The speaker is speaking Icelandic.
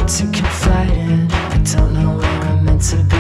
to confide in. I don't know where I'm meant to be.